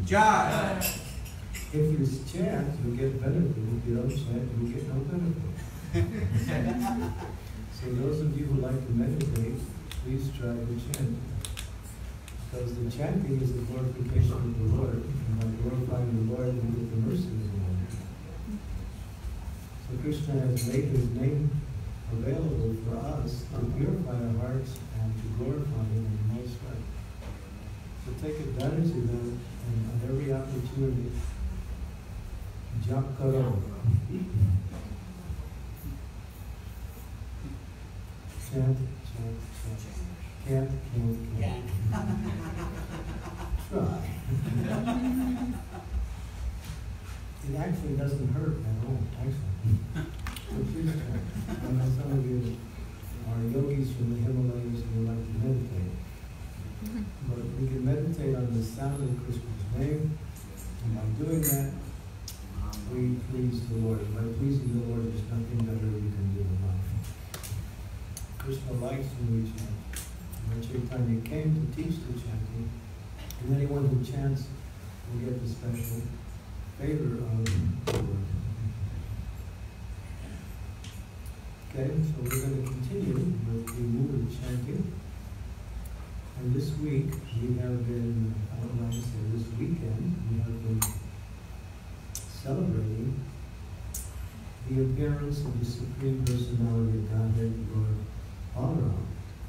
Jai. If you chant, you get benefit. If you don't chant, you get no benefit. So those of you who like to meditate, please try to chant. Because the chanting is the glorification of the Lord. And by glorifying the Lord, we get the mercy of the Lord. So Krishna has made his name available for us to purify our hearts and to glorify him in the most way. So take advantage of that and on every opportunity. Jap karo. Chant, chant, chant. Can't. Try. It actually doesn't hurt at all, actually. So please try. I know some of you are yogis from the Himalayas who like to meditate. But we can meditate on the sound of Krishna's name, and by doing that, we please the Lord. By pleasing the Lord, there's nothing better we can do in life. Krishna likes when we chant. Lord Chaitanya came to teach the chanting, and anyone who chants will get the special favor of the Lord. Okay, so we're going to continue with the mood of chanting. And this week, we have been, this weekend, we have been celebrating the appearance of the Supreme Personality of Godhead, Lord Balarama.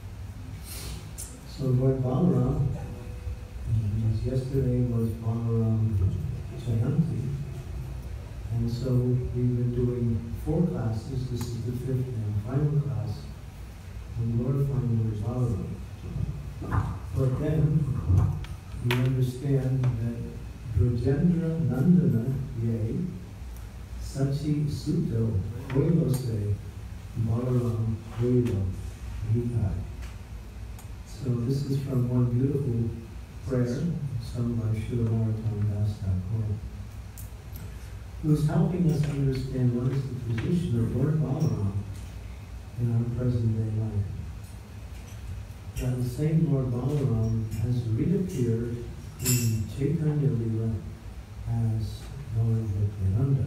So Lord Balarama, yesterday was Balarama Jayanti, and so we've been doing 4 classes. This is the 5th and final class on glorifying Lord Balarama. But then we understand that Brajendra Nandana Ye Sachi Suto Koilose Balaram Koilo Hikai. So this is from one beautiful prayer sung by Srila Narottam Das Thakur, who's helping us understand what is the position of Lord Balarama in our present day life. Now the same Lord Balarama has reappeared in Chaitanya Lila as Lord Nityananda.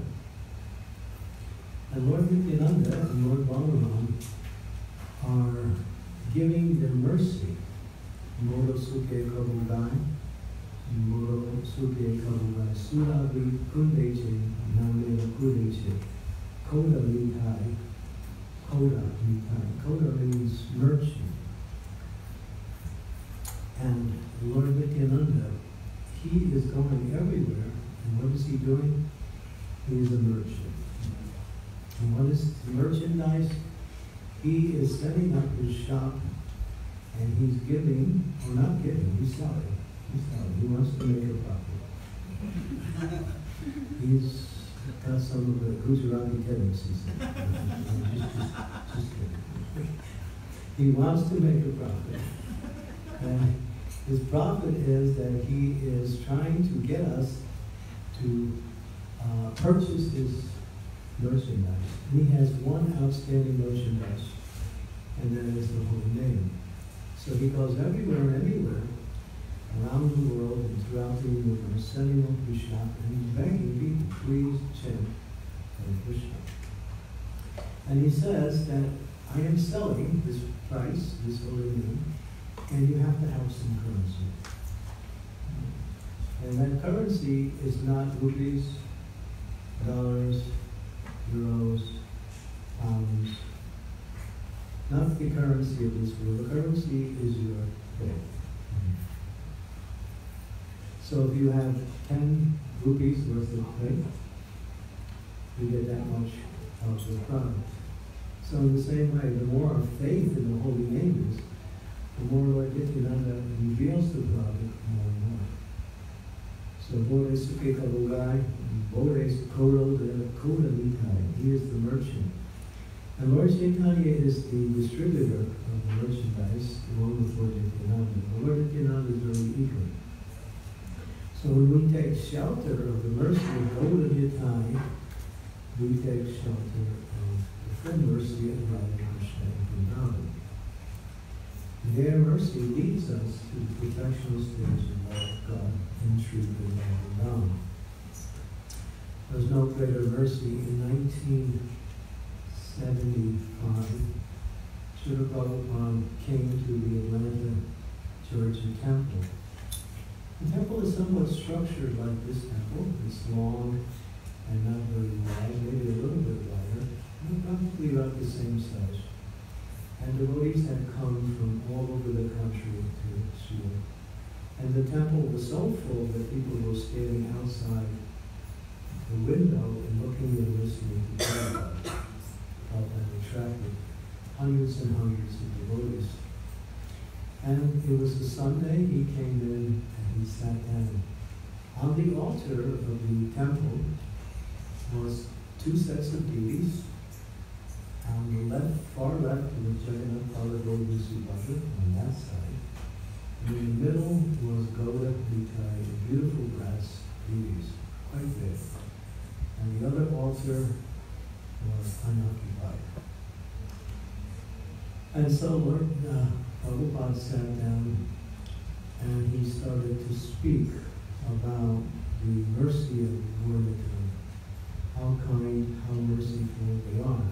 And Lord Nityananda and Lord Balarama are giving their mercy. Moro Suke Kabugai, Moro Suke Kabugai, Suravi Kundeche, Namela Kundeche, Koda Mitai, Koda Mitai. Koda means merchant. And Lord Nityananda, he is going everywhere. And what is he doing? He is a merchant. And what is merchandise? He is setting up his shop, and he's giving, or not giving, he's selling. He's selling. He wants to make a profit. He's got some of the Gujarati tendencies. Just kidding. He wants to make a profit. And his profit is that he is trying to get us to purchase his merchandise. He has one outstanding merchandise, and that is the holy name. So he goes everywhere and anywhere around the world and throughout the universe, setting up his shop, and he's begging people, please chant Hare Krishna. And he says that I am selling this price, this holy name, and you have to have some currency. And that currency is not rupees, dollars, euros, pounds, not the currency of this world. The currency is your faith. So if you have 10 rupees worth of faith, you get that much of the product. So in the same way, the more faith in the holy name is, the more Lord Nityananda reveals the product more and more. So Bore Suke Kalugai, Bore Kodo Koda Nitai, he is the merchant. And Lord Chaitanya is the distributor of the merchandise along with Lord Nityananda. But Lord Nityananda is very eager. So when we take shelter of the mercy of Koda Nitai, we take shelter of the full mercy of Radha Krishna and Vrindavan. Their mercy leads us to the perfectional stage of love, God, and truth and love. was no greater mercy. In 1975, Srila Prabhupada came to the Atlanta Church and Temple. The temple is somewhat structured like this temple. It's long and not very wide, maybe a little bit wider, but probably about the same size. And devotees had come from all over the country to Srila. And the temple was so full that people were standing outside the window and looking and listening to Prabhupada. Prabhupada attracted hundreds and hundreds of devotees. And it was a Sunday, he came in and he sat down. On the altar of the temple was two sets of deities. On the left, far left, was Jagannath Baladevi Subhadra on that side. And in the middle was Gauda Nitai, beautiful brass deities, quite big. And the other altar was unoccupied. And so Lord Prabhupada sat down and he started to speak about the mercy of Gauranga, how kind, how merciful they are.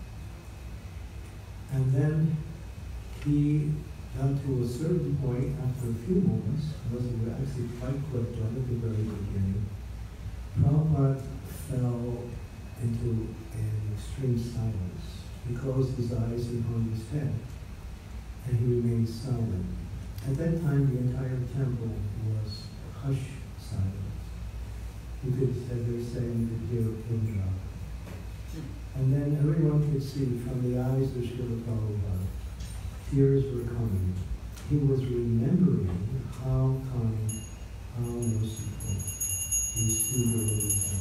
And then he got to a certain point after a few moments, it was actually quite quick, right at the very beginning. Prabhupada fell into an extreme silence. He closed his eyes and hung his head, and he remained silent. At that time, the entire temple was hushed silence. You could, as they were saying, you could hear a pin drop. And then everyone could see from the eyes of Srila Prabhupada, tears were coming. He was remembering how kind, how merciful these two devotees are.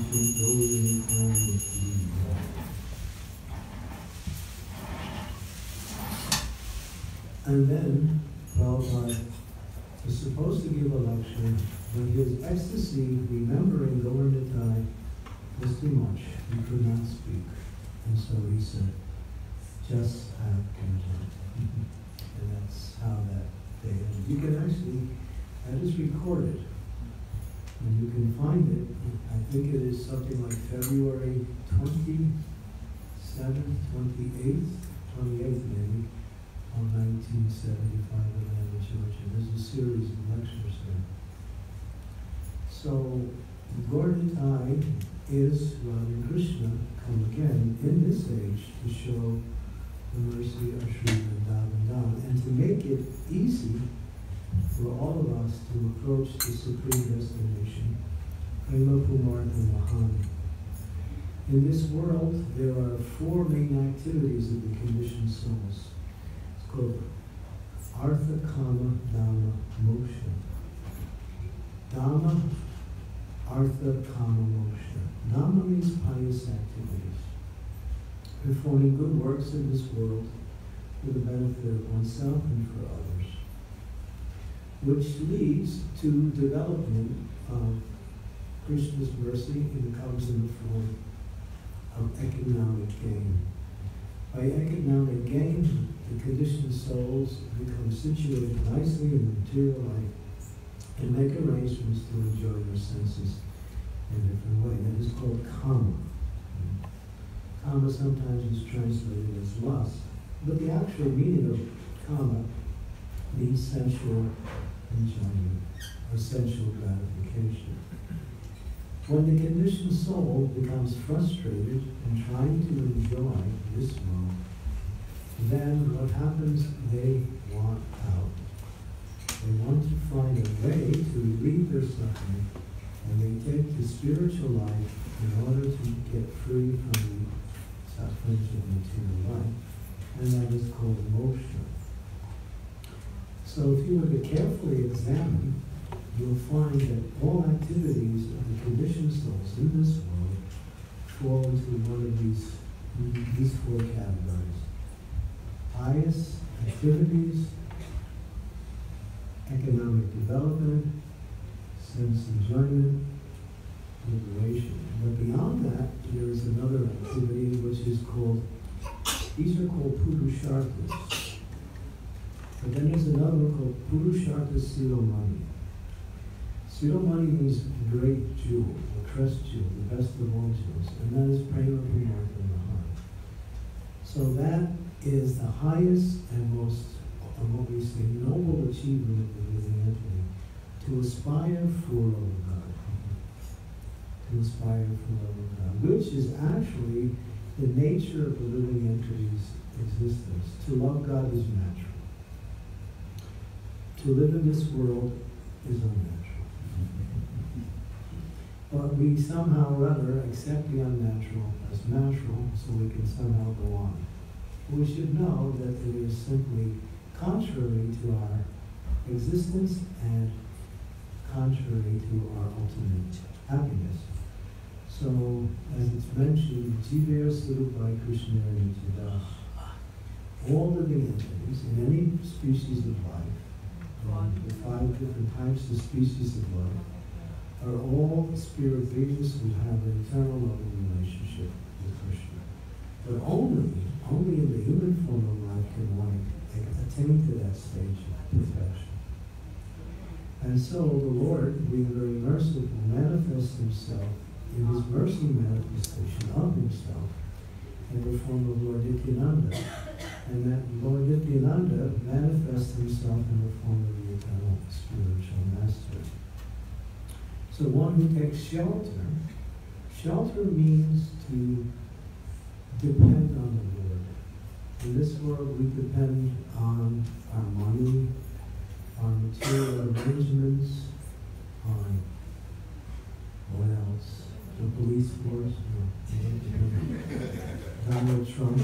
And then Prabhupada was supposed to give a lecture, but his ecstasy, remembering Gauranga, was too much. He could not speak. And so he said, just have content. And that's how that day ended. You can actually, that is recorded. And you can find it. I think it is something like February 27th, 28th maybe, of 1975 at Atlanta Church. And there's a series of lectures there. So, Gauranga is Radha Krishna come again in this age to show the mercy of Sri Vrindavan, and to make it easy for all of us to approach the supreme destination, Prema Pumartha Mahani. In this world, there are four main activities of the conditioned souls. It's called Artha, Kama, Dhamma, Moksha. Dhamma, Artha, Kama, Moksha. Dhamma means pious activities, performing good works in this world for the benefit of oneself and for others, which leads to development of Krishna's mercy, and it comes in the form of economic gain. By economic gain, the conditioned souls become situated nicely in material life and make arrangements to enjoy their senses in a different way. That is called kama. Kama sometimes is translated as lust, but the actual meaning of kama means sensual enjoyment or sensual gratification. When the conditioned soul becomes frustrated in trying to enjoy this world, then what happens? They want out. They want to find a way to relieve their suffering, and they take to spiritual life in order to get free from the sufferings of material life, and that is called moksha. So if you were to carefully examine, you'll find that all activities of the conditioned souls in this world fall into one of these four categories. Pious activities, economic development, sense enjoyment, liberation. But beyond that, there is another activity which is called, these are called purusharthas. But then there's another one called purushartha silomani. Sudamani means great jewel, or crest jewel, the best of all jewels, and that is prema purnartha in the heart. So that is the highest and most, what we say, noble achievement of the living entity, to aspire for love of God. To aspire for love of God, which is actually the nature of the living entity's existence. To love God is natural. To live in this world is unnatural. But we somehow or other accept the unnatural as natural, so we can somehow go on. We should know that it is simply contrary to our existence and contrary to our ultimate happiness. So, as it's mentioned, Jiva Surupai Krishna Nitya, all living entities in any species of life, the 5 different types of species of life, are all spirit beings who have an eternal loving relationship with Krishna. But only in the human form of life can one attain to that stage of perfection. And so the Lord, being very merciful, manifests himself in his mercy manifestation of himself in the form of Lord Nityananda. And that Lord Nityananda manifests himself in the form of the eternal spiritual master. So one who takes shelter, shelter means to depend on the Lord. In this world we depend on our money, on material arrangements, on what else? The police force, Donald Trump.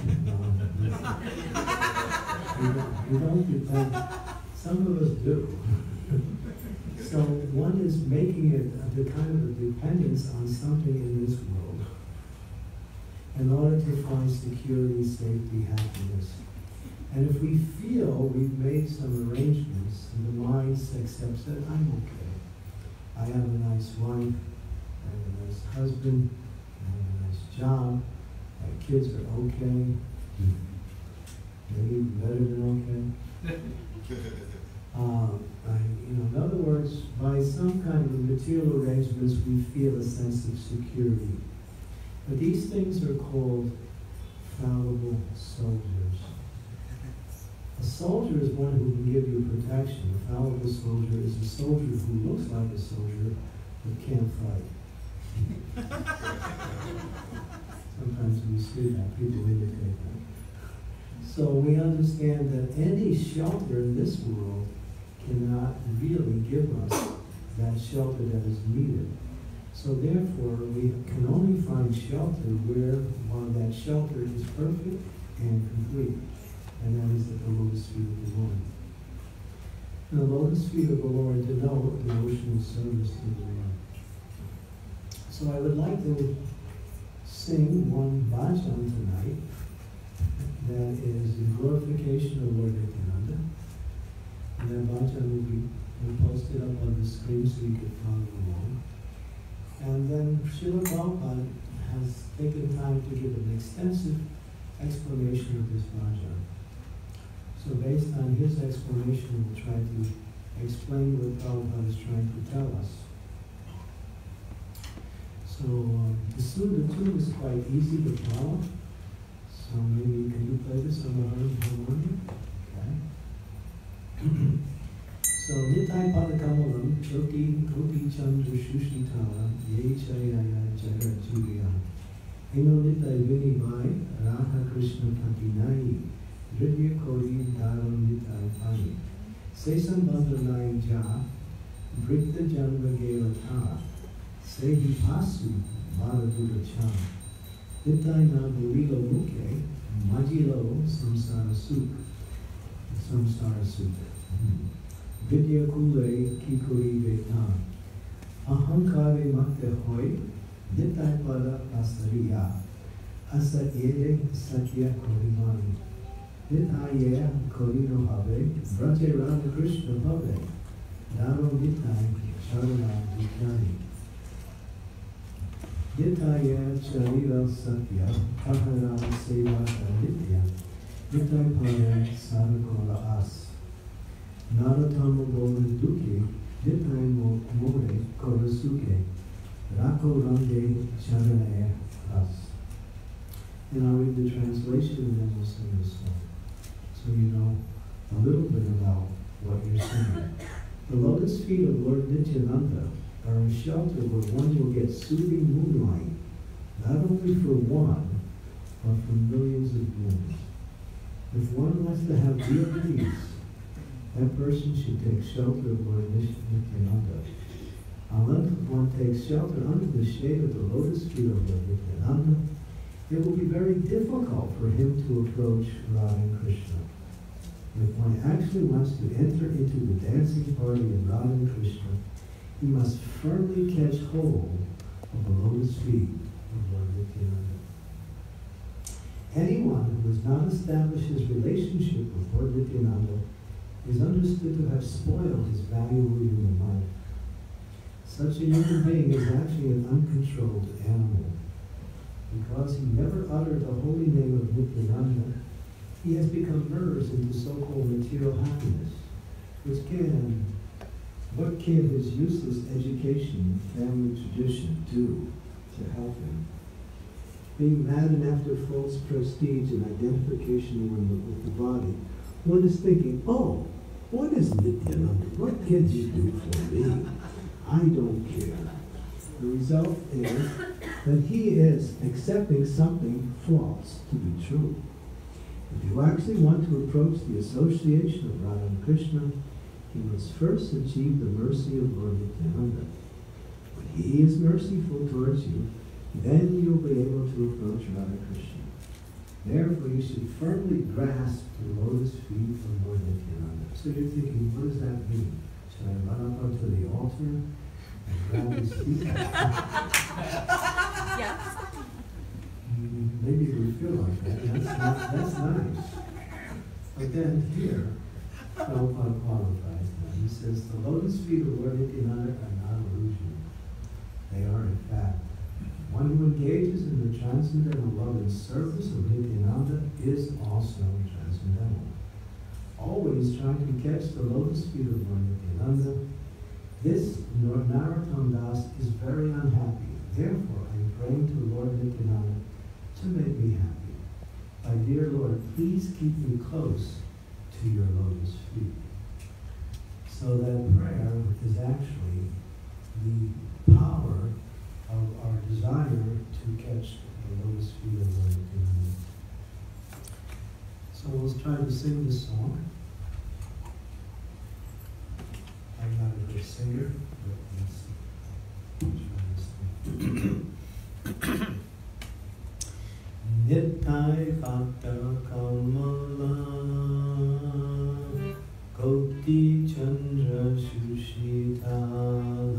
We don't depend. Some of us do. So one is making it the kind of a dependence on something in this world in order to find security, safety, happiness. And if we feel we've made some arrangements and the mind accepts that I'm okay. I have a nice wife, I have a nice husband, I have a nice job, my kids are okay, maybe better than okay. In other words, by some kind of material arrangements, we feel a sense of security. But these things are called fallible soldiers. A soldier is one who can give you protection. A fallible soldier is a soldier who looks like a soldier but can't fight. Sometimes we see that, people imitate that. So we understand that any shelter in this world cannot really give us that shelter that is needed. So therefore, we can only find shelter where that shelter is perfect and complete. And that is at the lotus feet of the Lord. And the lotus feet of the Lord denote devotional service to the Lord. So I would like to sing one bhajan tonight that is in glorification of Lord Nityananda. And that bhajan will be posted up on the screen so you can follow along. And then Srila Prabhupada has taken time to give an extensive explanation of this bhajan. So based on his explanation, we'll try to explain what Prabhupada is trying to tell us. So the tune is quite easy to follow. So maybe can you play this on the harmonium? Okay. So Nitai Padakamalam, Koti Chandra Shushitala, Ye Chayaya Jagat Juliya. Ino Nitai Vinibai, Radha Krishna Patinai, Ridya Kodi Dharam Nitai Pani. Sesam Bandhanai Ja, Brikta Janva Gela Ta, Sehi Pasu, Baladuda Cha. Nitai Na Burilo Muke, Majilo Samsara Suk, Samsara Suk. Vidya Kule Kikuri Vetan. Ahankare Makte Hoy, Nitai Pada Asariya. Asa Ere Satya Korimani. Nitaya Korino Habe, Vrate Rama Krishna Habe. Daro Nitai Charana Vikyani. Nitaya Charira Satya, Kahara Seva Nitya. Nitai Pada Sarakola As. Naratama Bolan Duki, More Korosuke, Rako Range Sharanaya Ras. And I'll read the translation and then we'll sing the song. So you know a little bit about what you're singing. The lotus feet of Lord Nityananda are a shelter where one will get soothing moonlight, not only for one, but for millions of moons. If one wants to have real peace, that person should take shelter of Lord Nityananda. Unless one takes shelter under the shade of the lotus feet of Lord Nityananda, it will be very difficult for him to approach Radha and Krishna. If one actually wants to enter into the dancing party of Radha and Krishna, he must firmly catch hold of the lotus feet of Lord Nityananda. Anyone who has not established his relationship with Lord Nityananda is understood to have spoiled his valuable human life. Such a human being is actually an uncontrolled animal. Because he never uttered the holy name of Nityananda, he has become merged into so-called material happiness, what can his useless education and family tradition do to help him? Being maddened after false prestige and identification with the body, one is thinking, oh, what is Nityananda? What can he do for me? I don't care. The result is that he is accepting something false to be true. If you actually want to approach the association of Radha and Krishna, he must first achieve the mercy of Lord Nityananda. When he is merciful towards you, then you'll be able to approach Radha Krishna. Therefore, you should firmly grasp the lotus feet of Lord Nityananda. So you're thinking, what does that mean? Should I run up onto the altar and grab his feet? Yes. Maybe we feel like that. That's nice. But then here, Prabhupada qualifies that. He says, the lotus feet of Lord Nityananda are not illusion. They are, in fact, one who engages in the transcendental love and service of Nityananda is also transcendental. Always trying to catch the lotus feet of Lord Nityananda, this Narottam Das is very unhappy. Therefore, I am praying to Lord Nityananda to make me happy. My dear Lord, please keep me close to your lotus feet. So that prayer is actually the power of our desire to catch the lotus feet of Lord Nityananda. So let's try to sing this song. I'm not a good singer, but let's try this thing. Nittai Kata Kamala Koti Chandra Shushita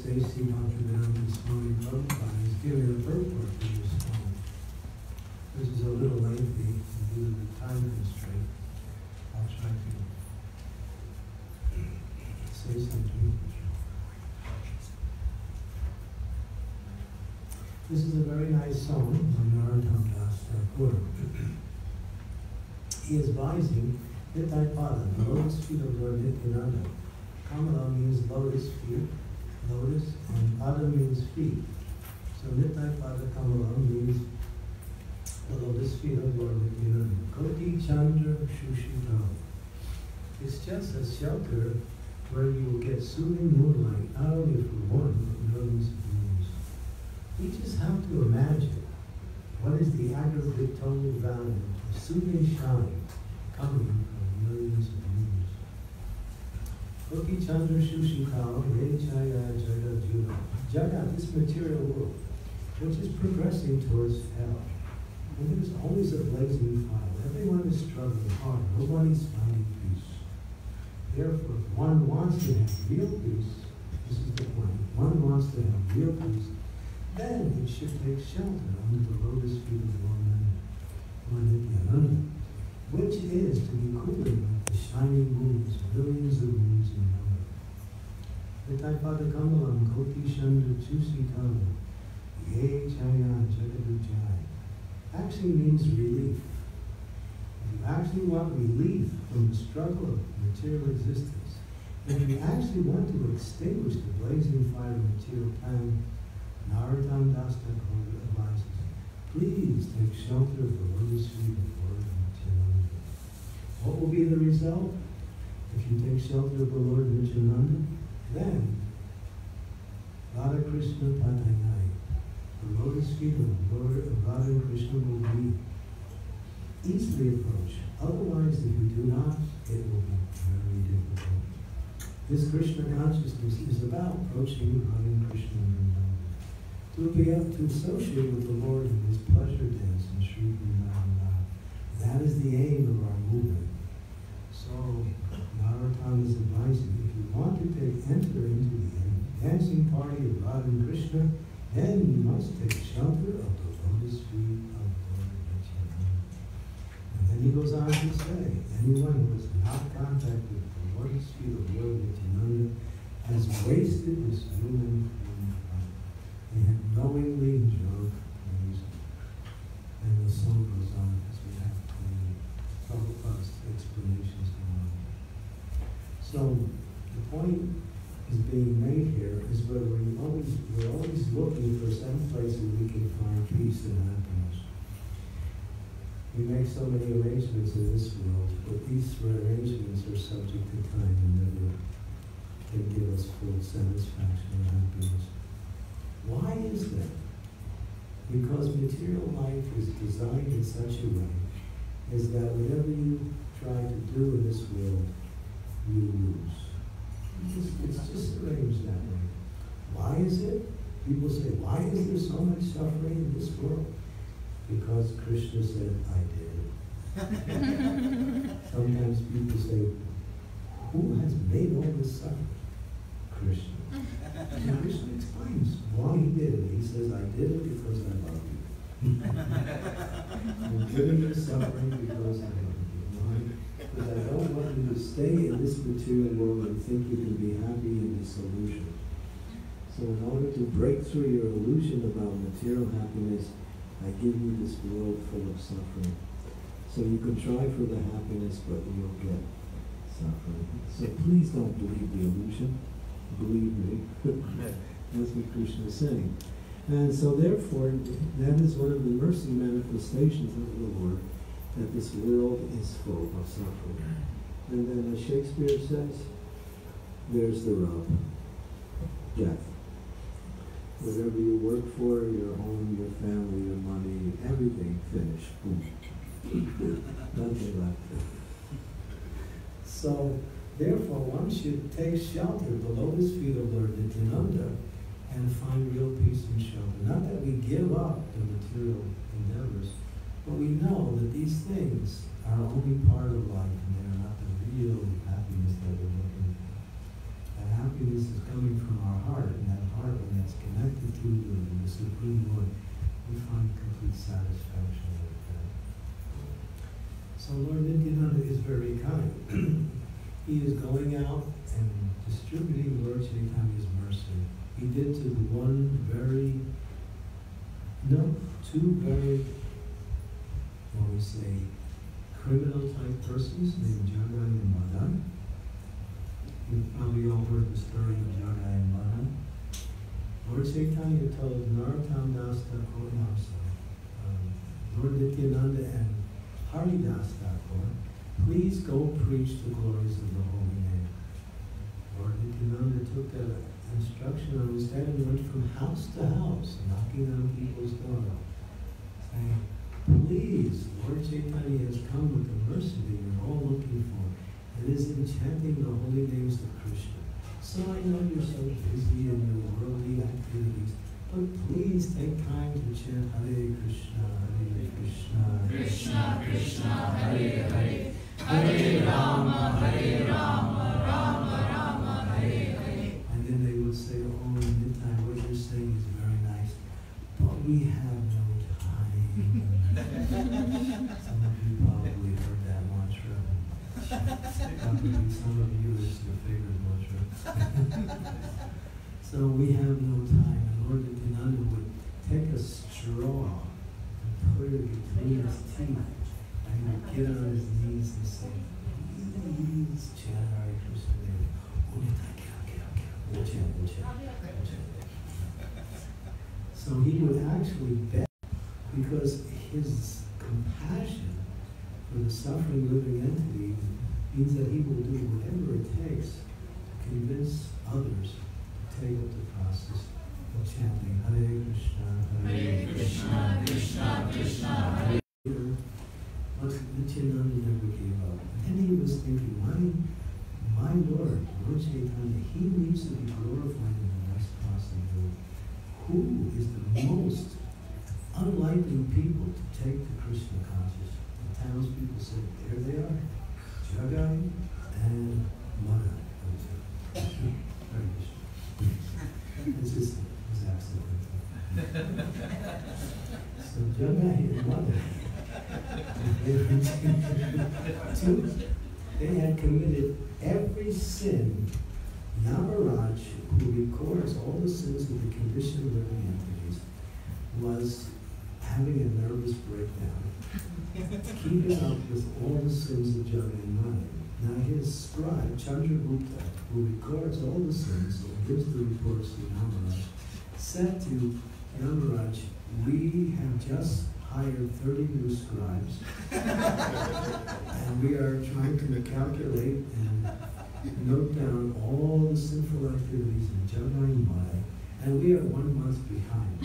ISKCON Candramauli Swami Prabhupada is giving a purport to this song. This is a little lengthy due to the time constraint. I'll try to say something. This is a very nice song by Maharaj. He is advising Nitai Pada, the lotus feet of Lord Nityananda. Kamala means lotus feet, lotus, and Pada means feet. So Nitai Pada Kamala means the lotus feet of Lord Nityananda. Koti Chandra Shushita. It's just a shelter where you will get soothing moonlight, not only for one, but millions of moons. We just have to imagine what is the aggregate total value of soothing shine coming from millions of moons. Koti Chandra Shushikal, Re Chaya Jagat Juda. Jagat, this material world, which is progressing towards hell. And there's always a blazing fire. Everyone is struggling hard. Nobody's finding peace. Therefore, if one wants to have real peace, this is the point, one wants to have real peace, then it should take shelter under the lotus feet of Lord Nityananda, which is to be cooling like the shining moons, billions of moons in number. Nitai Pada Kamalam Koti Chandra Chusitana Ye Chaya Jagadu Jai actually means relief. If you actually want relief from the struggle of material existence, if you actually want to extinguish the blazing fire of material time, Narottam Das Thakur advises, please take shelter of the lotus feet of Lord Nityananda. What will be the result? If you take shelter of the Lord Nityananda, then Radha Krishna Padayai, the lotus feet of the Lord of Radha and Krishna will be easily approached. Otherwise, if you do not, it will be very difficult. This Krishna consciousness is about approaching Radha and Krishna and Vrindavan. To be able to associate with the Lord in His pleasure dance in Sri Vrindavan. That is the aim of our movement. So, Narottam is advising, if you want to enter into the dancing party of Radha and Krishna, then you must take shelter of the lotus feet of Lord Nityananda. And then he goes on to say, anyone who has not contacted the lotus feet of Lord Nityananda has wasted his human form. They have knowingly drunk poison. And the song goes on as we have Prabhupada's explanations go on. So the point is being made here is where we're always looking for some place where we can find peace and happiness. We make so many arrangements in this world, but these arrangements are subject to time and never can give us full satisfaction and happiness. Why is that? Because material life is designed in such a way is that whatever you try to do in this world, you lose. It's just arranged that way. Why is it? People say, why is there so much suffering in this world? Because Krishna said, I did it. Sometimes people say, who has made all this suffering? Krishna. And Krishna explains why he did it. He says, I did it because I love you. I'm giving you suffering because I love you. Why? Because I don't want you to stay in this material world and think you can be happy in this illusion. So in order to break through your illusion about material happiness, I give you this world full of suffering. So you can try for the happiness, but you'll get suffering. So please don't believe the illusion. Believe me. That's what Krishna is saying. And so therefore, that is one of the mercy manifestations of the Lord, that this world is full of suffering. And then as Shakespeare says, there's the rub. Death. Whatever you work for, your home, your family, your money, everything finished. Boom. Nothing left. So, therefore, one should take shelter of the lotus feet of Lord Nityananda and find real peace and shelter. Not that we give up the material endeavors, but we know that these things are only part of life and they are not the real happiness that we're looking for. That happiness is coming from our heart, and that heart we find complete satisfaction with that. So Lord Nityananda is very kind. He is going out and distributing Lord Chaitanya's mercy. He did to the two very, what we say, criminal type persons named Jagai and Madan. You've probably all heard the story of Jagai and Madan. Lord Chaitanya told Narottam Das Thakur, Lord Nityananda and Haridas Thakur, please go preach the glories of the holy name. Lord Nityananda took that instruction on his head and went from house to house, knocking on people's doors, saying, please, Lord Chaitanya has come with the mercy that you're all looking for. It is in chanting the holy names of Krishna. So I know you're so busy in your worldly activities, but please take time to chant Hare Krishna, Krishna Krishna, Hare Hare, Hare Rama, Rama Rama, Hare Hare. And then they would say, oh, Nitai, what you're saying is very nice, but we have no time. Some of you probably heard that mantra. Probably some of you is your favorite mantra. So we have no time. And Lord Nityananda would take a straw and put it between his teeth, and he would get on his knees and say, please chant Hare Krishna. We'll chant. So he would actually beg, because his compassion for the suffering living entity means that he will do whatever it takes to convince others to take up the process of chanting Hare Krishna, Krishna Krishna, Hare Hare. But Nityananda never gave up. And then he was thinking, my Lord Chaitanya, he needs to be glorified in the best possible way. Who is the most unlikely people to take the Krishna consciousness? The townspeople said, there they are, Jagai and Maharaj. It's just was absolutely. So Jagai and Maharaj, they had committed every sin. Maharaj, who records all the sins of the conditioned living entities, was having a nervous breakdown, keeping up with all the sins of Jagai and Maharaj. Now his scribe, Chandragupta, who records all the sins and gives the reports to Maharaj, said to Maharaj, we have just hired 30 new scribes, and we are trying to calculate and note down all the sinful activities in Jagai and Maharaj, and we are 1 month behind.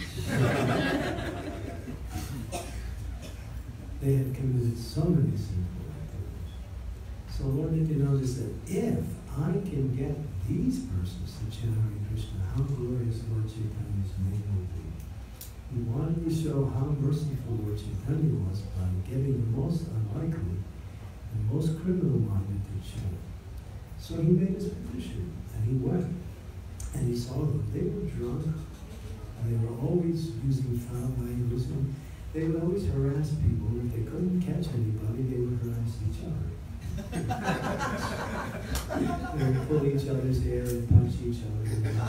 They had committed so many sinful activities. So Lord Nityananda said, if I can get these persons to chant Hare Krishna, how glorious Lord Chaitanya's name will be. He wanted to show how merciful Lord Chaitanya was by getting the most unlikely and most criminal-minded to chant. So he made his petition, and he went, and he saw them. They were drunk, and they were always using foul language, and they would always harass people. If they couldn't catch anybody, they would harass each other. They would pull each other's hair and punch each other.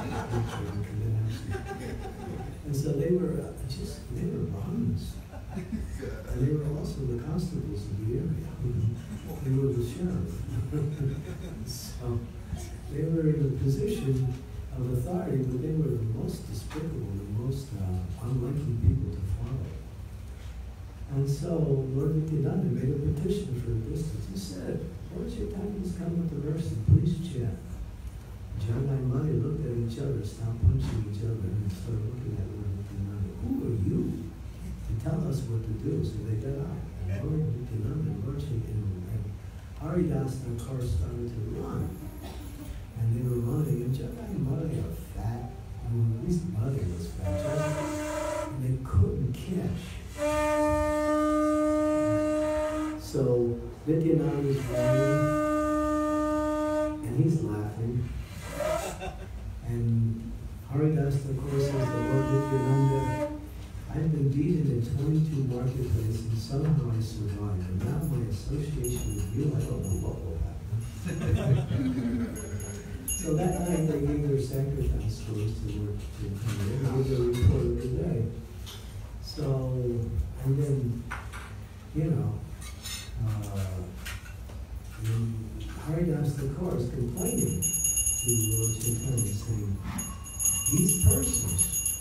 And so they were Brahmins. And they were also the constables of the area. They were the sheriff. So they were in a position of authority, but they were the most despicable, the most unlikely people to follow. And so Lord Nityananda made a petition for the distance. He said, Lord Chaitanya has come with the mercy, please chant. Jagai and Maharaj looked at each other, stopped punching each other, and started looking at Lord Nityananda. Who are you to tell us what to do? So they got out. And Lord Nityananda and Lord Chaitanya and Haridas Thakur started to run. And they were running, and Jagai and Maharaj are fat. At least Maharaj was fat. And they couldn't catch. So Nityananda is running, and he's laughing. And Haridas Thakur says, the Lord Nityananda, indeed in a 22 marketplace, and somehow I survived. And now my association with you, I don't know what will happen. So that night they gave their sacrifice scores to Lord Chaitanya. They gave their report of the day. So, and then, you know, Haridas Thakur is complaining to Lord Chaitanya, saying, these persons,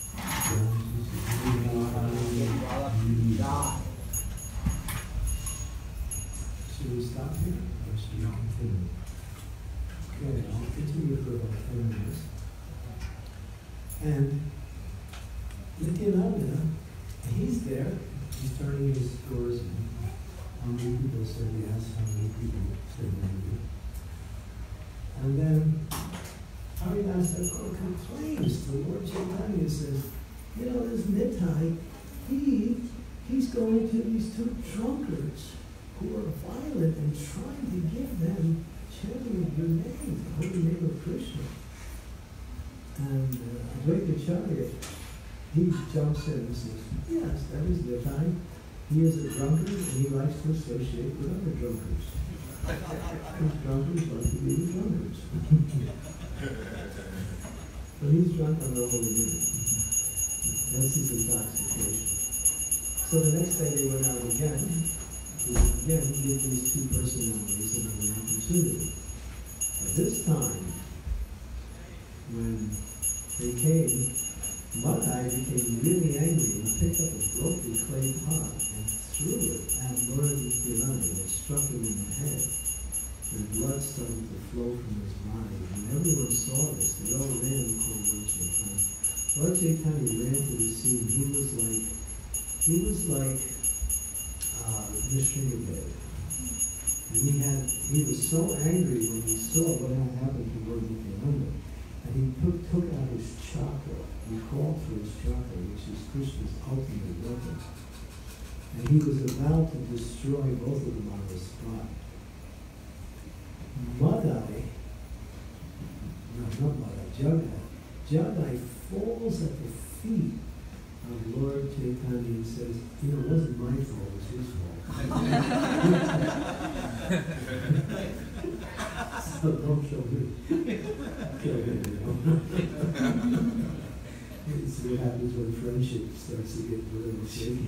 should we stop here? Or should we continue? Okay, I'll continue for about 10 minutes. And Nityananda, he's there, he's turning his scores in. How many people said yes, how many people said no. And then Haridas Thakur complains to Lord Chaitanya and says, you know, this Nitai, he's going to these two drunkards who are violent and trying to give them chanting of your name, the holy name of Krishna. And Advaitacharya, he jumps in and says, yes, that is Nitai. He is a drunkard and he likes to associate with other drunkards. These drunkards like to be the drunkards. But he's drunk on the holy name. That's his intoxication. So the next day they went out again to again give these two personalities another opportunity. At this time, when they came, Maharaj became really angry and picked up a broken clay pot and threw it at Lord Nityananda and struck him in the head. And blood started to flow from his body. When everyone saw this, they all ran and called Lord Chaitanya. Lord Chaitanya ran to the scene. He was like Nrsimhadev. And he was so angry when he saw what had happened to Lord Nityananda. And he took out his chakra. He called for his chakra, which is Krishna's ultimate weapon. And he was about to destroy both of them on the spot. Jagai falls at the feet of Lord Chaitanya and says, you know, it wasn't my fault, it was his fault. So don't kill him. Kill him, you know. It's what happens when friendship starts to get a little shaky.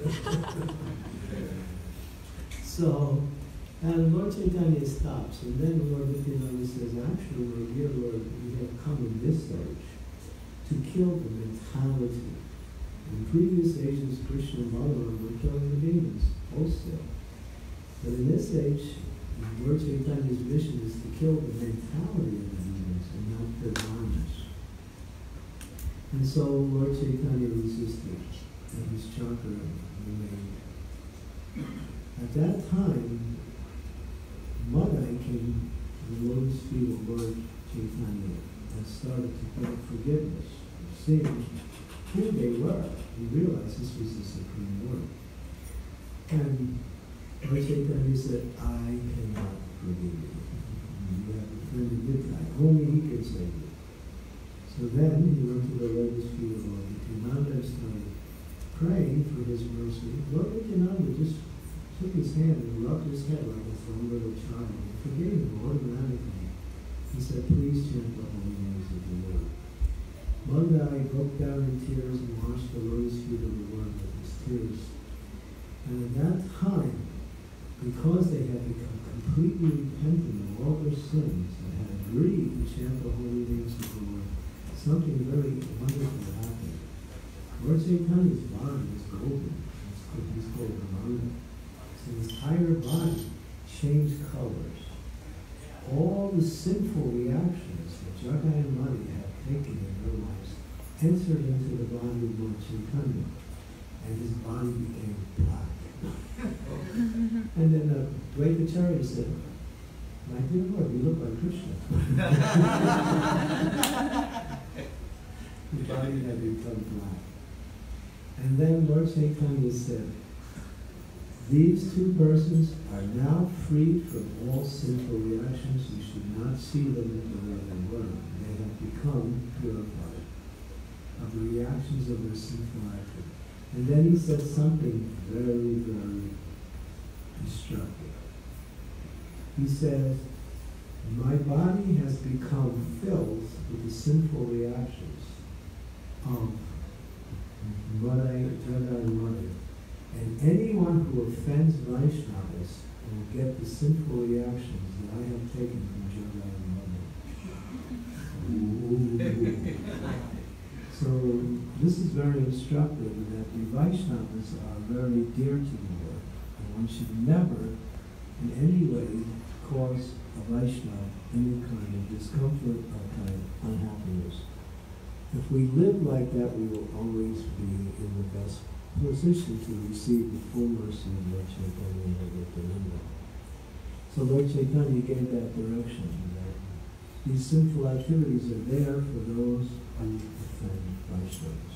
So, and Lord Chaitanya stops, and then Lord Nityananda says, actually, my dear Lord, we have come in this age to kill the mentality. In previous ages, Krishna and Balarama were killing the demons, wholesale. But in this age, Lord Chaitanya's mission is to kill the mentality of the demons and not their minds. And so Lord Chaitanya resisted, and his chakra remained. At that time, Maharaj came to the lotus feet of Lord Chaitanya and started to beg forgiveness. Seeing who they were, he realized this was the Supreme Lord. And Lord Chaitanya said, I cannot forgive you. You have offended Nitai. Only he can save you. So then he went to the lotus feet of Lord Nityananda and started praying for his mercy. Lord Nityananda just took his hand and rubbed his head like a little child and forgave him automatically. He said, please chant the holy names of the Lord. Mandai broke down in tears and washed the lotus feet of the Lord with his tears. And at that time, because they had become completely repentant of all their sins and had agreed to chant the holy names of the Lord, something very wonderful happened. Lord Chaitanya's body is golden. He's called Brahmana. So his entire body changed colors. All the sinful reactions that Jagai and Mani had taken in their lives entered into the body of Lord Chaitanya, and his body became black. And then Advaitacharya said, my dear Lord, you look like Krishna. His body had become black. And then Lord Chaitanya said, these two persons are now freed from all sinful reactions. You should not see them in the way they were. They have become purified of the reactions of their sinful action. And then he said something very, very instructive. He says, my body has become filled with the sinful reactions of Jada. And anyone who offends Vaishnavas will get the sinful reactions that I have taken from Jada and So this is very instructive that the Vaishnavas are very dear to the Lord. And one should never in any way cause a Vaishnava any kind of discomfort or kind of unhappiness. If we live like that, we will always be in the best position to receive the full mercy of Lord Chaitanya and Nityananda. So Lord Chaitanya gave that direction, that these sinful activities are there for those who offend Vaishnavas.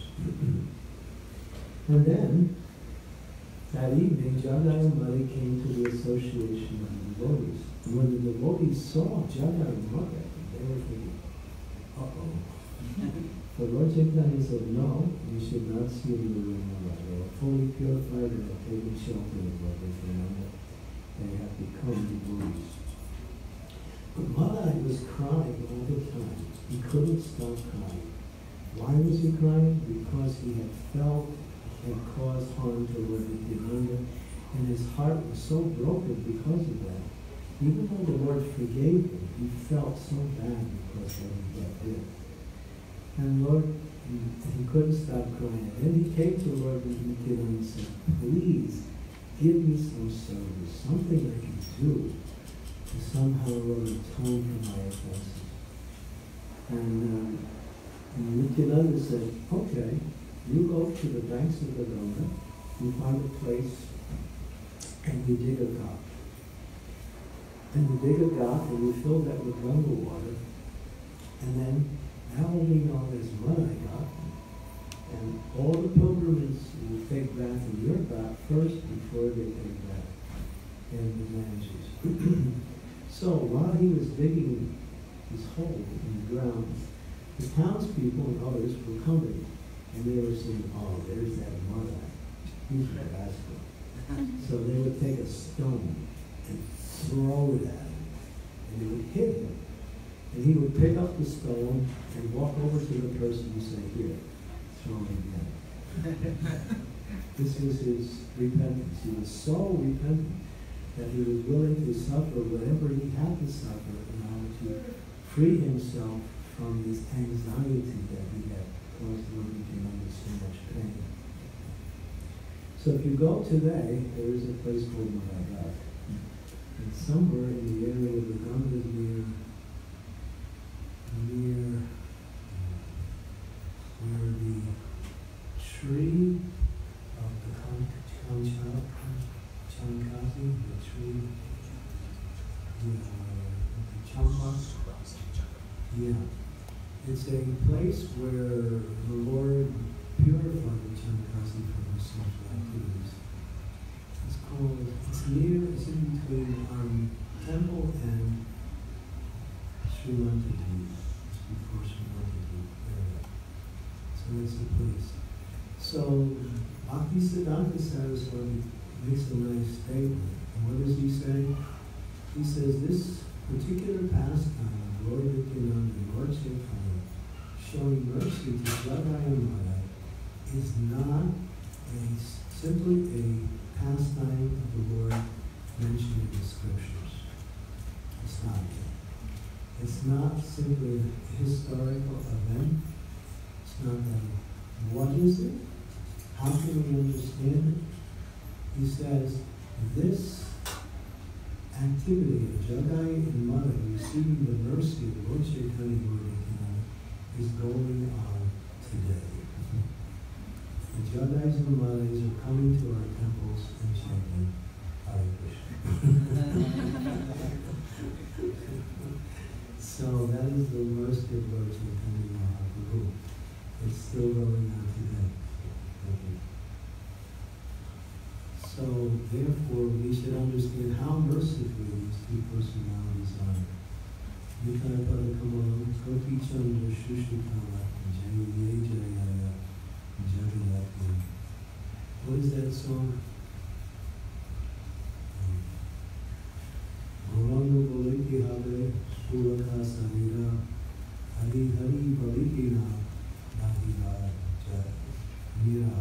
And then, that evening, Jada and Mali came to the association of the devotees. And when the devotees saw Jada and Mali, they were thinking, uh-oh. But Lord Chaitanya said, no, you should not see them in the room of Allah. They are fully purified and have taken shelter of Lord Chaitanya. They have become devotees. But Maharaj was crying all the time. He couldn't stop crying. Why was he crying? Because he had felt he had caused harm to Lord Nityananda, and his heart was so broken because of that. Even though the Lord forgave him, he felt so bad because of what he did. And Lord, he couldn't stop crying. And then he came to Lord Nityananda and said, please, give me some service, something I can do to somehow atone for my offenses. And Nityananda said, okay, you go to the banks of the Ganga, you find a place, and you dig a ghat. And you dig a ghat, and you fill that with Ganga water, and then that will be known as Maharaj Ghat, and all the pilgrims will take bath in your ghat first before they take bath in the Ganges. So while he was digging his hole in the ground, the townspeople and others were coming, and they were saying, oh, there's that Maharaj, he's a rascal. So they would take a stone and throw it at him, and they would hit him. And he would pick up the stone and walk over to the person and say, here, throw it again. This was his repentance. He was so repentant that he was willing to suffer whatever he had to suffer in order to free himself from this anxiety that he had caused Lord Nityananda so much pain. So if you go today, there is a place called Maharaj. And somewhere in the area of the Ganges near where the tree of the Chankasi, the tree, the Champa, it's a place where the Lord purified the Chankasi from his sinful activities. It's in between temple and Srimantadi. Before Srimantadi area. So that's the place. So Bhaktisiddhanta Saraswati makes a nice statement. And what does he say? He says this particular pastime of Lord Nityananda and Lord Chaitanya showing mercy to Jada and Maharaj is not simply a pastime of the Lord mentioned in the scriptures. It's not it. It's not simply a historical event. It's not that. What is it? How can we understand it? He says, this activity of Jadai and Mother receiving the mercy of Lord Chaitanya is going on today. The Jadais and Madhais are coming to our temples and chanting Hare Krishna. So that is the mercy of Lord Chaitanya Mahaprabhu. It's still going on today. So therefore we should understand how merciful these two personalities are. Nikkaya Padakamalam, Kopi Chandra Shushikala, Jaya Jaya Jagayati, is that song? Gauranga Boliki Hale, Suraka Samira, Hari Hari Balikina, Nahira Mira.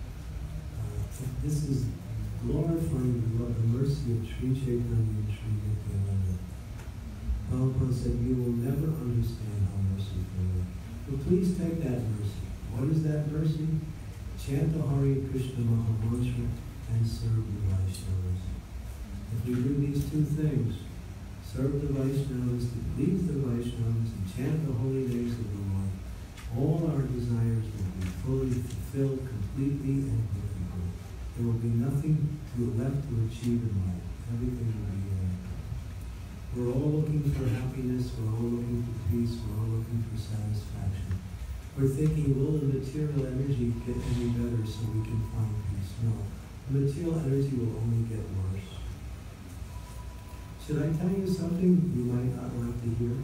This is glorifying the mercy of Sri Chaitanya and Sri Nityananda. Prabhupada said, you will never understand how merciful you are. But please take that mercy. What is that mercy? Chant the Hare Krishna Mahamantra and serve the Vaishnavas. If we do these two things, serve the Vaishnavas, to please the Vaishnavas, and chant the holy names of the Lord, all our desires will be fully fulfilled completely and perfectly. There will be nothing left to achieve in life. Everything will be we're all looking for happiness, we're all looking for peace, we're all looking for satisfaction. We're thinking, will the material energy get any better so we can find peace? No. The material energy will only get worse. Should I tell you something you might not like to hear?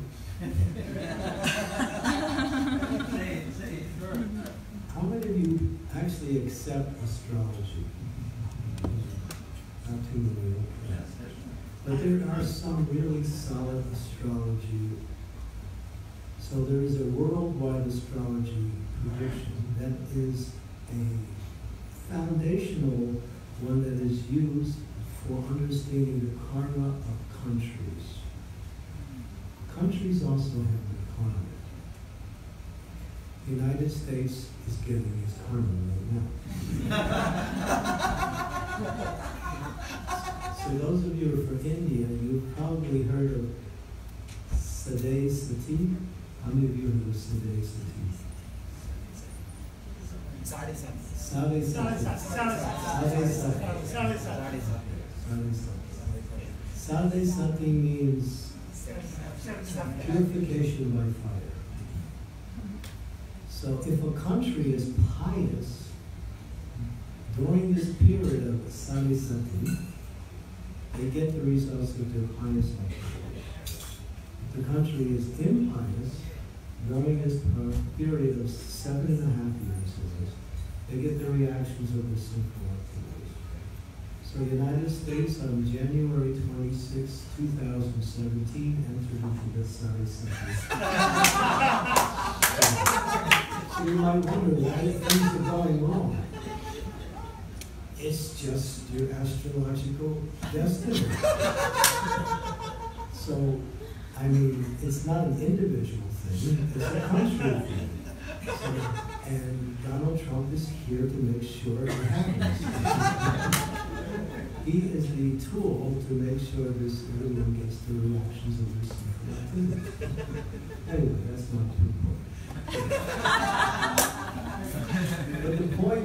Say it, sure. How many of you actually accept astrology? Not too many. Yes. But there are some really solid astrology. So there is a worldwide astrology prediction that is a foundational one that is used for understanding the karma of countries. Countries also have their karma. The United States is getting its karma right now. So those of you who are from India, you've probably heard of Sadeh Sati. How many of you heard of Sadeh Sati? Sadeh Sadeh Sati. Sadeh Sati means purification by fire. So if a country is pious during this period of Sadeh Sati, they get the results of their pious activity. If the country is impious, during this period of 7.5 years, they get the reactions of the sinful activities. So the United States on January 26, 2017 entered into the Sadeh Sati. So you might wonder why things are going wrong. It's just your astrological destiny. So, I mean, it's not an individual thing, it's a country thing. So, and Donald Trump is here to make sure it happens. He is the tool to make sure this everyone gets the reactions of this activity. Anyway, that's not too important. But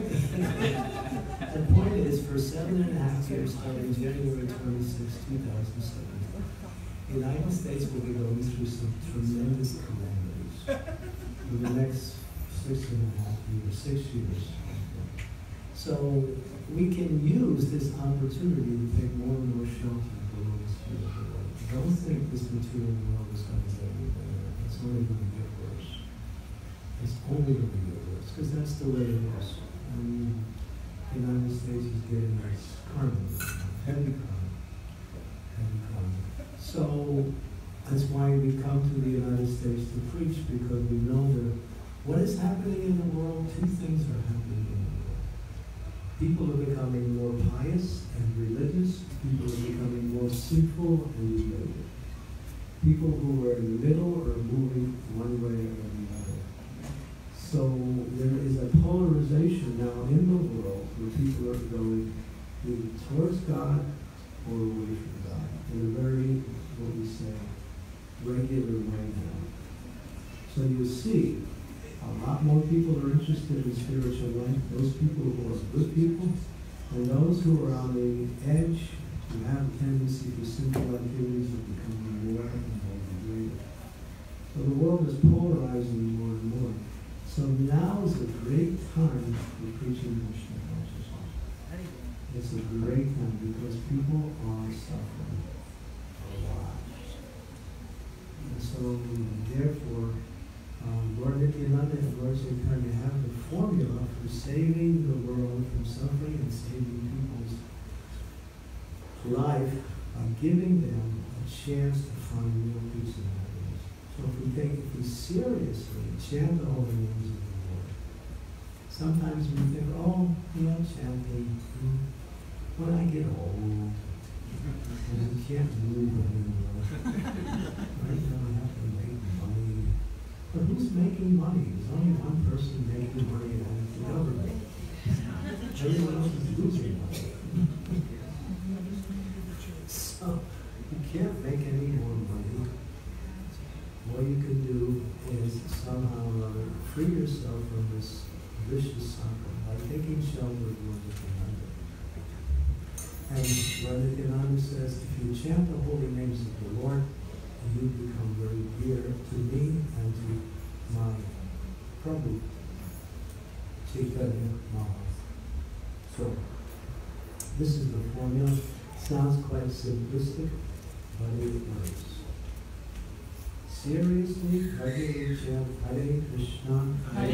the point is, for 7.5 years, starting January 26, 2007, the United States will be going through some tremendous calamities for the next 6.5 years, 6 years. So we can use this opportunity to take more and more shelter below this spiritual world. Don't think this material world is going to get any better. It's only going to get worse. It's only going to get worse, because that's the way it is. The United States is getting its karma, heavy karma, heavy karma. So that's why we come to the United States to preach, because we know that what is happening in the world, two things are happening in the world. People are becoming more pious and religious. People are becoming more sinful and religious. People who are in the middle are moving one way or the other. So there is a polarization now in the world where people are going either towards God or away from God in a very, what we say, regular way now. So you see, a lot more people are interested in spiritual life, those people who are good people, and those who are on the edge, who have a tendency for sinful activities, are becoming more and more degraded. So the world is polarizing more and more. So now is a great time for preaching Krishna consciousness. It's a great time because people are suffering a lot. And so, therefore, Lord Nityananda and Lord Chaitanya have the formula for saving the world from suffering and saving people's life by giving them a chance to find real peace and happiness. So if we seriously chant the holy names of the Lord, sometimes we think, oh, chanting, when I get old, and I can't move anymore, right now I have to make money. But who's making money? There's only one person making money, and it's the government. Everyone else is losing money. So, you can't make any more money. What you can do is somehow or other free yourself from this vicious cycle by taking shelter of Lord Balarama. And Lord Balarama says, if you chant the holy names of the Lord, you become very dear to me and to my Prabhu, Chaitanya Maharaj. So, this is the formula. Sounds quite simplistic, but it works. Seriously, Hare chant Hare Krishna,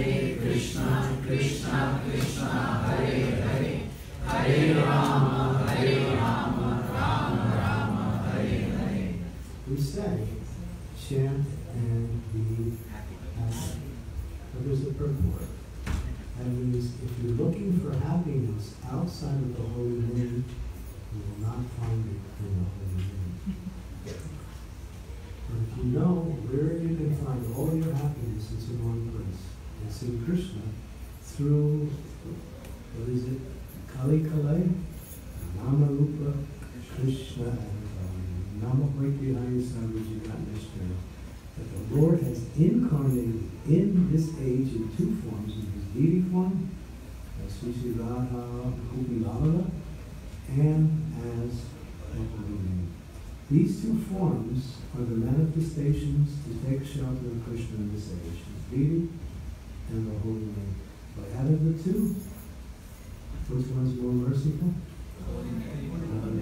Krishna Krishna, Hare Hare, Hare Rama, Rama Rama, Hare Hare. We say, chant and be happy. But there's a purport. That means if you're looking for happiness outside of the holy name, you will not find it in the holy name. But if you know where you can find all your happiness, it's in one place. It's in Krishna through, what is it? Kali Kale, Nama Rupa, Krishna, and Nama Hoiti Hayasaruji Nishna. That the Lord has incarnated in this age in two forms, in his deity form, as Sri Sri Radha Kubilalala, and as the holy name. These two forms are the manifestations to take shelter of Krishna in this age, his deity and the holy name. But out of the two, which one's more merciful? Holy name. More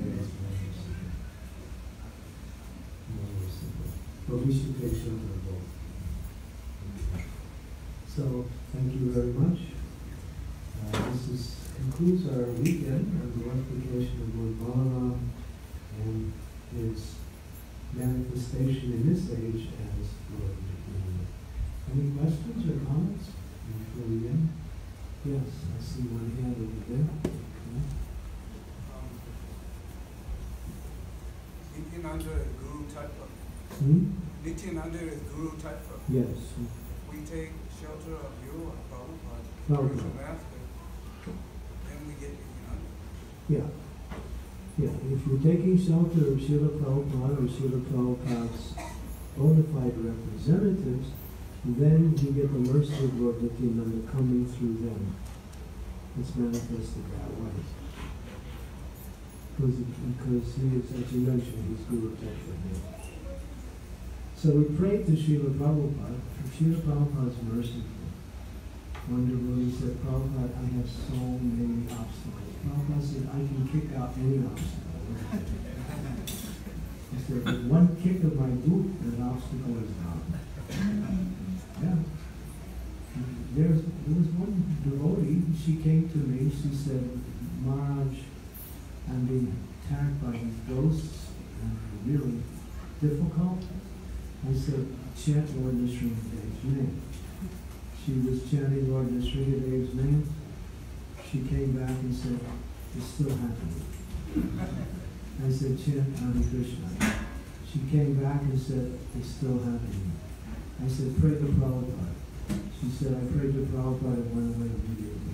merciful. But we should take shelter of both. So, thank you very much. This concludes our weekend, our glorification of Lord Balarama and his manifestation in this age as Lord Balarama. Any questions or comments before we end? Yes, I see one hand over there. Okay. Nityananda is Guru Tattva. Nityananda is Guru Tattva. Yes. We take shelter of you, Prabhupada, Prabhupada. Master, then we get Nityananda. Yeah. Yeah, if you're taking shelter of Srila Prabhupada or Srila Prabhupada's bona fide representatives, then you get the mercy of Lord Nityananda coming through them. It's manifested that way. Because he is, as you mentioned, he's Guru Tattva. So we pray to Srila Prabhupada for Srila Prabhupada's mercy. One devotee said, Prabhupada, I have so many obstacles. Prabhupada said, I can kick out any obstacle. He said, with one kick of my boot, that obstacle is gone. Yeah. There was one devotee, she came to me, she said, Maharaj, I'm being attacked by these ghosts, and they're really difficult. I said, chant Lord Nrsimhadeva's name. She was chanting Lord Nrsimhadeva's name. She came back and said, it's still happening. I said, chant Hare Krishna. She came back and said, it's still happening. I said, pray to Prabhupada. She said, I prayed to Prabhupada and went away immediately.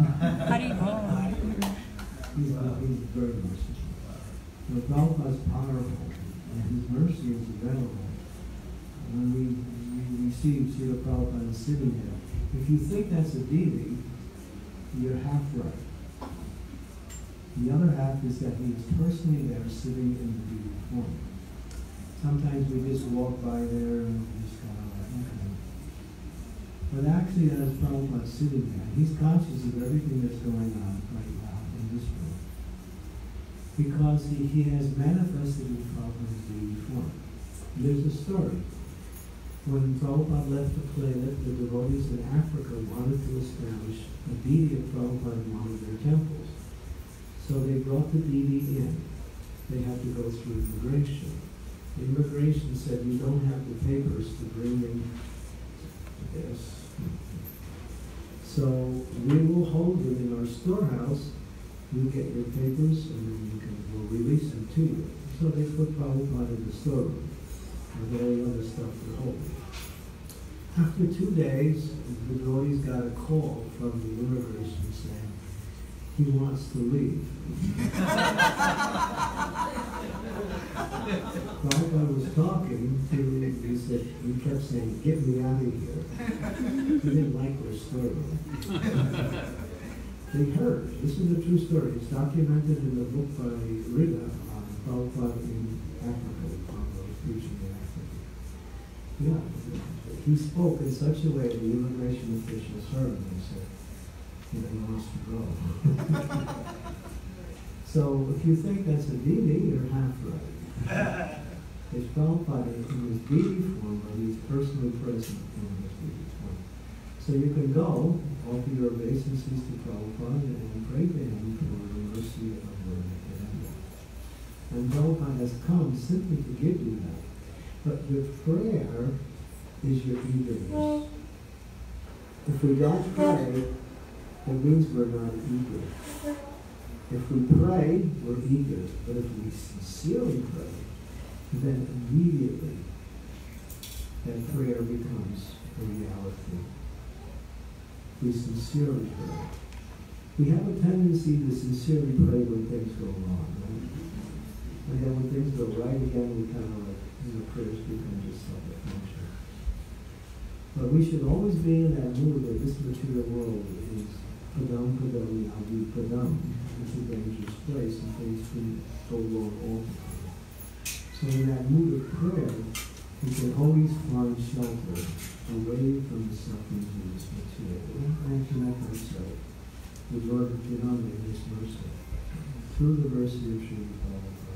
He's very merciful. So Prabhupada is powerful, and his mercy is available. When we receive Srila Prabhupada sitting there, if you think that's a deity, you're half right. The other half is that he is personally there sitting in the deity form. Sometimes we just walk by there and just kind of like, okay. But actually that is Prabhupada sitting there. He's conscious of everything that's going on right now in this room. Because he has manifested in Prabhupada's deity form. There's a story. When Prabhupada left the planet, the devotees in Africa wanted to establish deity of Prabhupada in one of their temples. So they brought the deity in. They had to go through immigration. Immigration said, you don't have the papers to bring in this. So we will hold it in our storehouse. You get your papers and then we'll release them to you. So they put Prabhupada in the storeroom with all the other stuff for holding. After 2 days, the devotees got a call from the immigration saying, he wants to leave. Prabhupada was talking to, he said, he kept saying, get me out of here. He didn't like our storeroom. They heard, this is a true story, it's documented in the book by Rida on Prabhupada in Africa, Prabhupada was preaching in Africa. Yeah, he spoke in such a way the immigration officials heard him and said, he wants to go. So if you think that's a deity, you're half right. It's Prabhupada in his deity form, but he's personally present in his deity form. So you can go, offer your obeisances to Prabhupada, and pray to him for the mercy of Lord Balarama. And Prabhupada has come simply to give you that. But your prayer is your eagerness. If we don't pray, it means we're not eager. If we pray, we're eager. But if we sincerely pray, then immediately that prayer becomes a reality. We sincerely pray. We have a tendency to sincerely pray when things go wrong, right? And then when things go right again, we kind of like, prayers become just self-function. But we should always be in that mood that this material world is padam padam adi padam. It's a dangerous place and things can go wrong all the time. So in that mood of prayer, we can always find shelter away from the sufferings of this material and connect ourselves with Lord Balarama in His mercy through the mercy of Sri Prabhupada.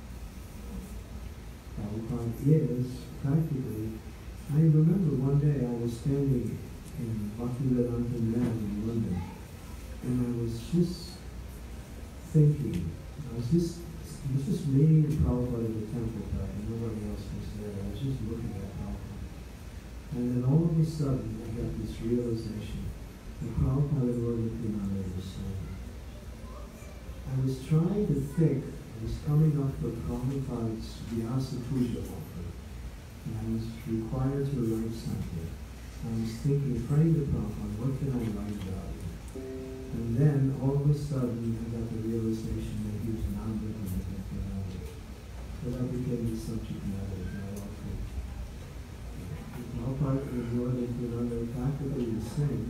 Prabhupada is practically, I remember one day I was standing in Bhaktivedanta Nav in London, and I was just thinking, I was just reading Prabhupada in the temple back, and nobody else was there. I was just looking at Prabhupada. And then all of a sudden, I got this realization that Prabhupada and Lord Balarama were the same. I was trying to think, I was coming up with Prabhupada's Vyasa Puja offering, and I was required to write something. I was thinking, praying to Prabhupada, what can I write about it? And then, all of a sudden, I got the realization that he was non-living. So that became the subject matter of my offering. Prabhupada and Lord Balarama are practically the same.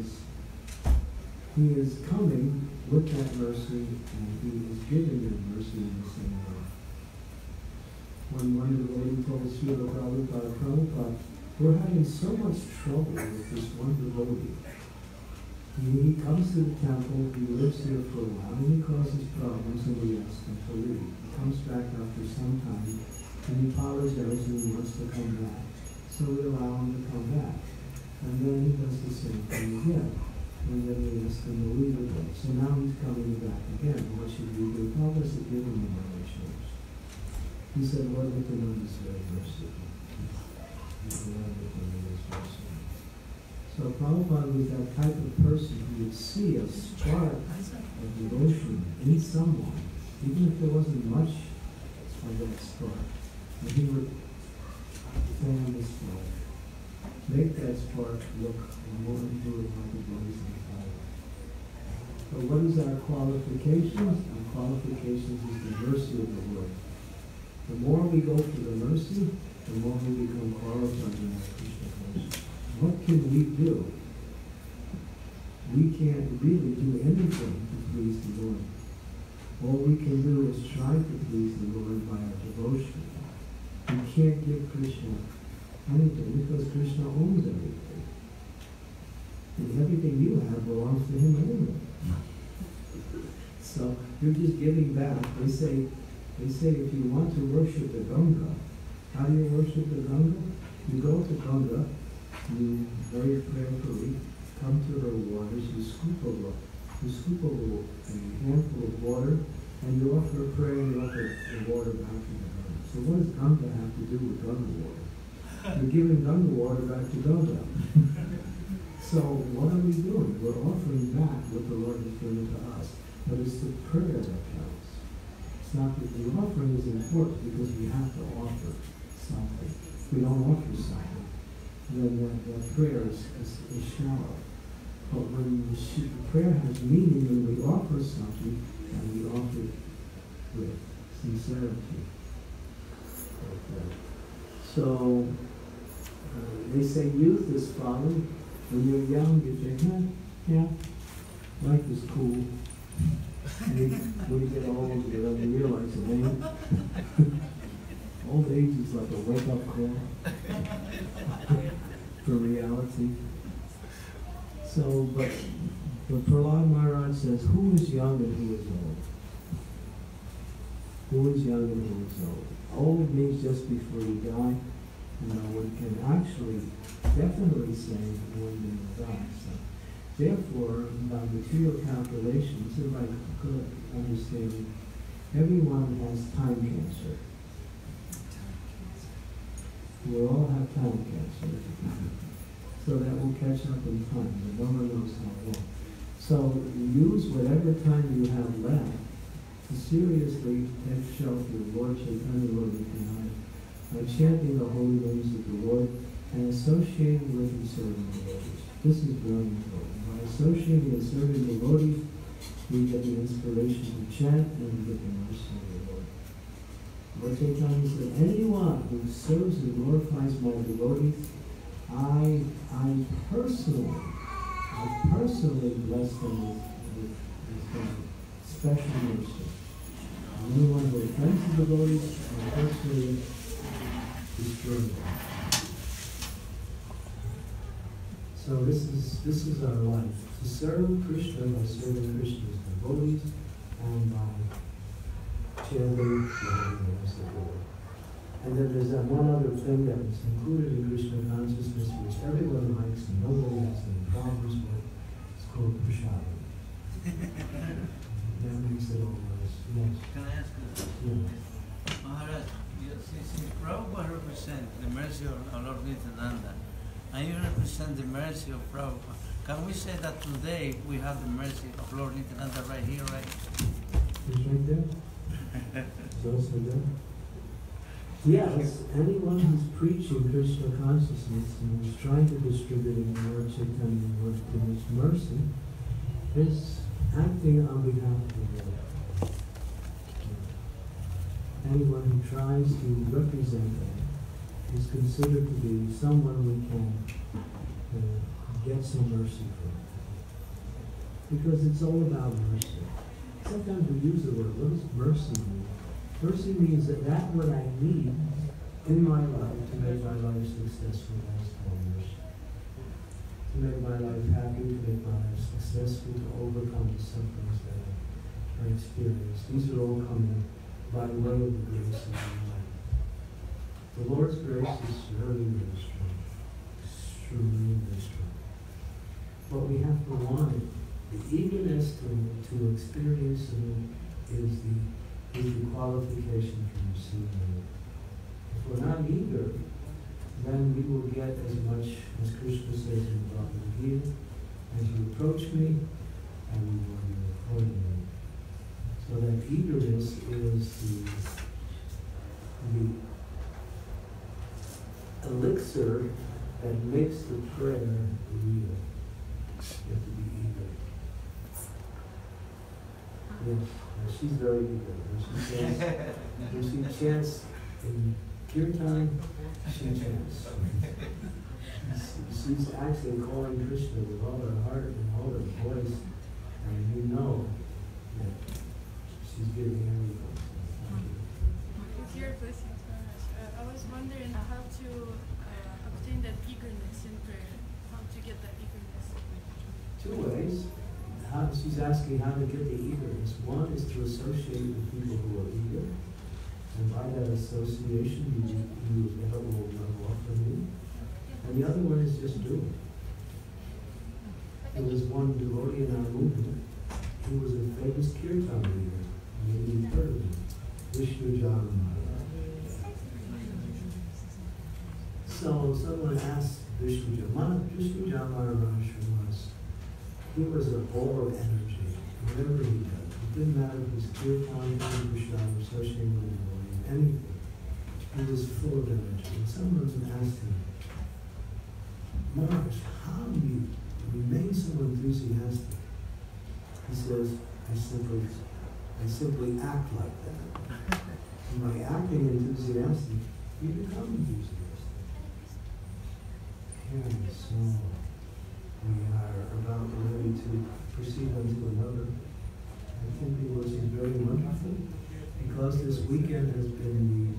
He is coming with that mercy, and he is giving that mercy in the same way. One devotee told Srila Prabhupada, we're having so much trouble with this one devotee. He comes to the temple, he lives here for a while, and he causes problems, and we ask him to leave. He comes back after some time, and he apologizes and he wants to come back. So we allow him to come back. And then he does the same thing again. And then we ask him to leave again. So now he's coming back again. What should we do? How does it give him a choice? He said, Lord Balarama is very merciful. Lord Balarama is merciful. So Prabhupada was that type of person who would see a spark of devotion in someone, even if there wasn't much of that spark, and he would fan the spark, make that spark look more and more like a blazing fire. So what is our qualifications? Our qualifications is the mercy of the Lord. The more we go for the mercy, the more we become qualified in our Krishna consciousness. What can we do? We can't really do anything to please the Lord. All we can do is try to please the Lord by our devotion. We can't give Krishna anything because Krishna owns everything. And everything you have belongs to him anyway. So you're just giving back. They say if you want to worship the Ganga, how do you worship the Ganga? You go to Ganga, you very prayerfully come to her waters, you scoop a handful of water, and you offer a prayer and you offer the water back to the Ganga. So what does Ganga have to do with Ganga water? You're giving Ganga water back to Ganga. So what are we doing? We're offering back what the Lord has given to us. But it's the prayer that counts. It's not that the offering is important because we have to offer something. If we don't offer something, then that prayer is shallow. But when the prayer has meaning, when we offer something, and we offer it with sincerity. Okay. So, they say youth is folly. When you're young, you think, yeah, life is cool. When you get old, you realize it ain't. Old age is like a wake-up call for reality. So, but Prahlad Maharaj says, who is young and who is old? Who is young and who is old? Old means just before you die. One can actually definitely say when you die. So, therefore, by material calculations, and by good understanding, everyone has time cancer. We all have time cancer. So that will catch up in time, but no one knows how long. So use whatever time you have left to seriously take shelter of Lord Chaitanya, Lord Nityananda, by chanting the holy names of the Lord and associating with and serving devotees. This is very important. By associating and serving devotees, we get the inspiration to chant and we get the mercy of the Lord. Lord Chaitanya said, anyone who serves and glorifies my devotees, I personally bless them with special mercy. Anyone who offends the devotees, I personally destroy them. So this is our life. To serve Krishna by serving Krishna's devotees and by chanting the holy names of the Lord. And then there's that one other thing that is included in Krishna consciousness, which everyone likes and nobody has any problems with. It's called prasada. That makes it all nice. Yes. Can I ask you? Yeah. Maharaj, since Prabhupada represents the mercy of Lord Nityananda, and you represent the mercy of Prabhupada, can we say that today we have the mercy of Lord Nityananda right here, right? It's right there. It's also there. Yes, anyone who's preaching Krishna consciousness and who's trying to distribute in Lord Chaitanya Lord his mercy is acting on behalf of the Lord. Anyone who tries to represent that is considered to be someone we can get some mercy from. Because it's all about mercy. Sometimes we use the word, what does mercy mean? Mercy means that what I need in my life to make my life successful, that's called mercy. To make my life happy, to make my life successful, to overcome the sufferings that I experience. These are all coming by way of the grace of the Lord. The Lord's grace is very, very strong. Extremely very strong. But we have to want it. The eagerness to experience it is the qualification for receiving it. If we're not eager, then we will get as much, as Krishna says in Bhagavad Gita, as you approach me, I will run you accordingly. So that eagerness is the elixir that makes the prayer real. You have to be eager. Yes. She's very eager. When she chants in kirtan, she chants. She's actually calling Krishna with all her heart and all her voice, and you know that she's giving everything. It's your blessings, Maharaj. I was wondering how to obtain that eagerness in prayer. How to get that eagerness. 2 ways. She's asking how to get the eagerness. One is to associate with people who are eager. And by that association, you get a little love from you. And the other one is just do it. There was one devotee in our movement who was a famous kirtan leader. Maybe you've heard of him. Vishnu Janamara. So someone asked Vishnu Janamara was, he was a ball of energy. Whatever he did, it didn't matter if it was kirtan, Krishna, associating with him, anything. He was full of energy. And someone asked him, Maharaj, how do you remain so enthusiastic? He says, I simply act like that. And by acting enthusiastic, you become enthusiastic. Okay, so we are about ready to proceed on to another. I think it was very wonderful because this weekend has been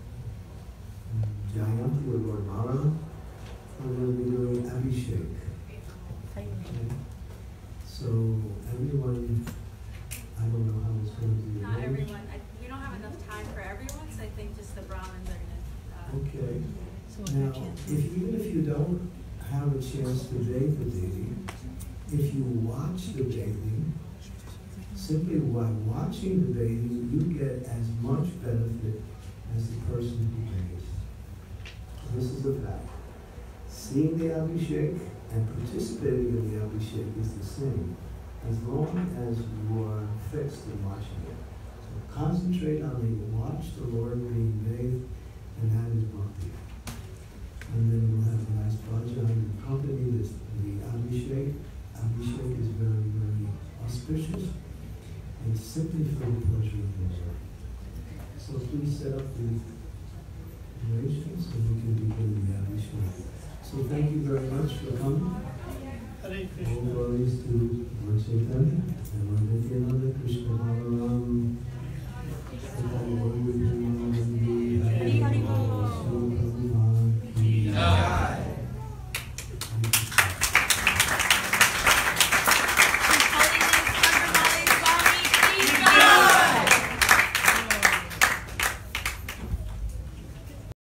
the Jayanti of Lord Balarama. We're going to be doing Abhishek. Okay. So everyone, I don't know how it's going to be. Not everyone. We don't have enough time for everyone, so I think just the Brahmins are going to. Okay. Now, even if you don't have a chance to bathe the deity, if you watch the bathing, simply by watching the bathing, you get as much benefit as the person who bathes. This is a fact. Seeing the Abhishek and participating in the Abhishek is the same, as long as you are fixed in watching it. So concentrate on watch the Lord being bathed, and that is bhakti. And then we'll have a nice bhajan and accompany the Abhishek. Abhishek is very, very auspicious. It's simply for the pleasure of the Lord. So please set up the arrangements and we can begin the Abhishek. So thank you very much for coming. All glories to Lord Chaitanya and Lord